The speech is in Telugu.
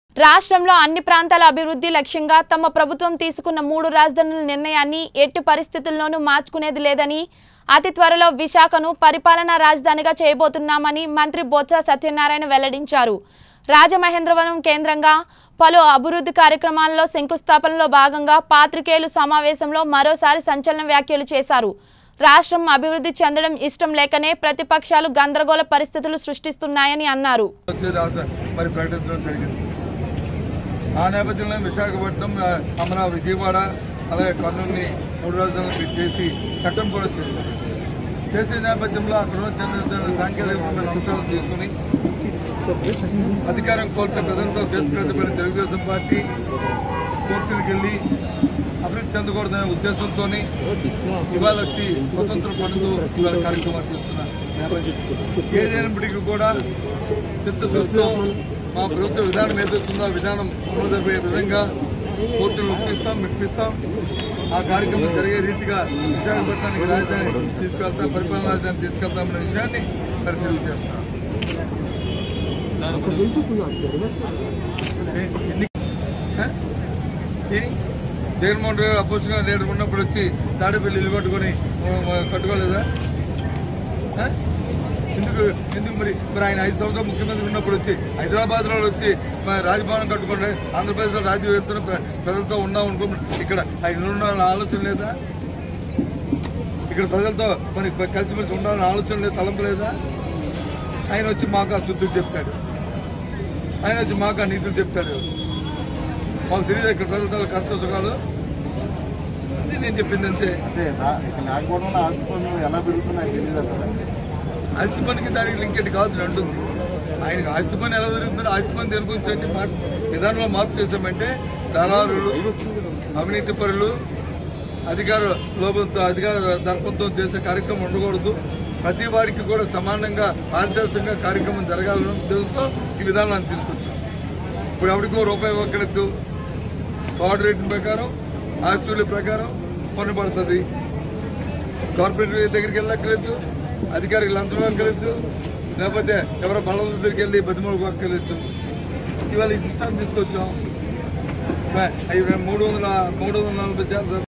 రాష్ట్రంలో అన్ని ప్రాంతాల అభివృద్ధి లక్ష్యంగా తమ ప్రభుత్వం తీసుకున్న 3 రాజధానుల నిర్ణయాన్ని ఎట్టి పరిస్థితుల్లోనూ మార్చుకునేది లేదని, అతి త్వరలో విశాఖను పరిపాలనా రాజధానిగా చేయబోతున్నామని మంత్రి బొత్స సత్యనారాయణ వెల్లడించారు. రాజమహేంద్రవరం కేంద్రంగా పలు అభివృద్ధి కార్యక్రమాల్లో శంకుస్థాపనలో భాగంగా పాత్రికేయుల సమావేశంలో మరోసారి సంచలన వ్యాఖ్యలు చేశారు. రాష్ట్రం అభివృద్ధి చెందడం ఇష్టం లేకనే ప్రతిపక్షాలు గందరగోళ పరిస్థితులు సృష్టిస్తున్నాయని అన్నారు. ఆ నేపథ్యంలో విశాఖపట్నం, అమరావతి, విజయవాడ, అలాగే కర్నూలుని 3 రాజధానులు చేసి చట్టం కూడా చేశారు. చేసే నేపథ్యంలో అక్కడ చెందిన సాంకేతికమైన అంశాలను తీసుకుని అధికారం కోల్పోయి ప్రజలతో చేతుకెళ్తున్న తెలుగుదేశం పార్టీ కోర్టులకు వెళ్లి అభివృద్ధి చెందకూడదనే ఉద్దేశంతో ఇవాళ వచ్చి స్వతంత్ర పనులు ఇవాళ కార్యక్రమాలు చేస్తున్న నేపథ్యం ఏదైనప్పటికీ కూడా చిత్తశుద్ధితో మా ప్రభుత్వ విధానం ఏదవుతుందో ఆ విధానం అమలుజరిపే విధంగా కోర్టులు మెప్పిస్తాం. ఆ కార్యక్రమం జరిగే రీతిగా విశాఖపట్నానికి రాజధాని తీసుకెళ్తాం, పరిపాలనా రాజధాని తీసుకెళ్తామనే విషయాన్ని మరి తెలియజేస్తున్నాం. జగన్మోహన్ రెడ్డి అపోజిషన్ లీడర్ ఉన్నప్పుడు వచ్చి తాడేపల్లి ఇల్లు కట్టుకోలేదా? ఎందుకు మరి ఆయన 5 సంవత్సరాలు ముఖ్యమంత్రి ఉన్నప్పుడు వచ్చి హైదరాబాద్ లో వచ్చి రాజభవనం కట్టుకుంటే ఆంధ్రప్రదేశ్లో రాజ్యం వేస్తున్న ప్రజలతో ఉన్నాం అనుకుంటున్నాం. ఇక్కడ ఆయన ఉండాలన్న ఆలోచన లేదా? ఇక్కడ ప్రజలతో మరి కలిసిమెలిసి ఉండాలన్న ఆలోచన లేదు, తలంపు లేదా? ఆయన వచ్చి మాకు ఆ శుద్ధులు చెప్తాడు, ఆయన వచ్చి మాకు ఆ నీతులు చెప్తాడు. మాకు తెలియదు ఇక్కడ ప్రజలతో కష్ట సుఖాలు. అది నేను చెప్పింది అంతే. ఎలా పెరుగుతున్నాయి తెలియదు కదా. ఆస్తి పనికి దానికి లింకెట్ కాదు అంటుంది. ఆయనకు ఆస్తి పని ఎలా జరుగుతుందో ఆస్తి పని దేని గురించి విధానంలో మార్పు చేశామంటే దళారులు, అవినీతి పరులు, అధికార లోపంతో అధికార దర్పంతో చేసే కార్యక్రమం ఉండకూడదు. ప్రతి వాడికి కూడా సమానంగా పారదర్శకంగా కార్యక్రమం జరగాలని ఉద్దేశంతో ఈ విధానాన్ని తీసుకొచ్చాం. ఇప్పుడు ఎవరికో రూపాయి ఒక్కలేదు, కార్డు రేట్ల ప్రకారం ఆస్తుల ప్రకారం పన్ను పడుతుంది. కార్పొరేట్ దగ్గరికి వెళ్ళక్కర్లేదు, అధికారికి లంచం అక్కర్లేదు, లేకపోతే ఎవరో బళ్ళ దగ్గరికి వెళ్ళి బతిమూలకు అక్కర్లేదు. ఇవాళ ఈ సిస్టమ్ తీసుకొచ్చాం. 340